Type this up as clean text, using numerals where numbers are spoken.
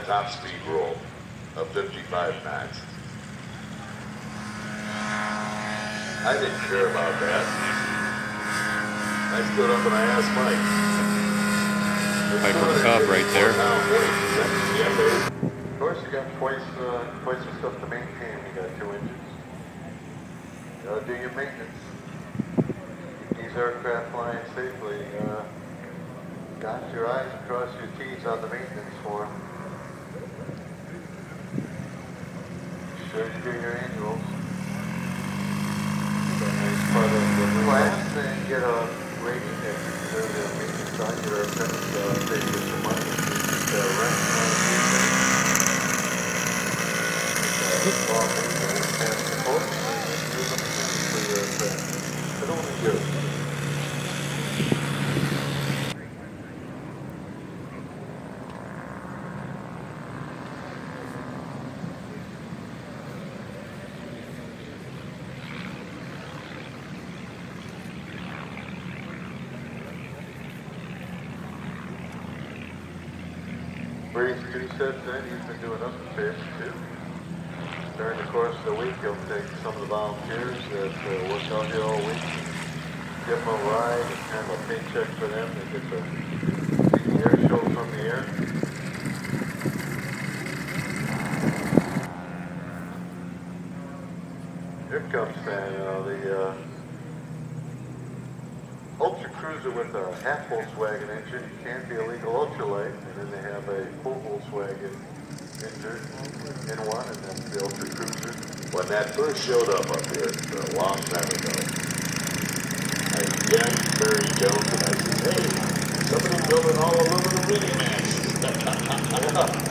that top speed roll of 55 knots. I didn't care about that. I stood up and I asked Mike. Piper Cub right there. Of course, you got twice the stuff to maintain. You got 2 engines. You gotta do your maintenance. Keep these aircraft flying safely. Dot your I's and cross your T's on the maintenance form. Sure you do your annuals. Nice part of the class and get a rating that you the maintenance on your aircraft. Save you some money. Rent but only you. Breeze 2 sets in, he's been doing us a favor too. During the course of the week, he'll take some of the volunteers that work out here all week, give them a ride, and kind of a paycheck for them. They get to see the air show from the air. Here comes the Ultra Cruiser with a half Volkswagen engine. You can't be a legal ultralight, and then they have a full Volkswagen engine in one, and then the Ultra Cruiser. When that first showed up here a long time ago, I yanked Barry Jones and I said, hey, somebody building all aluminum mini-max.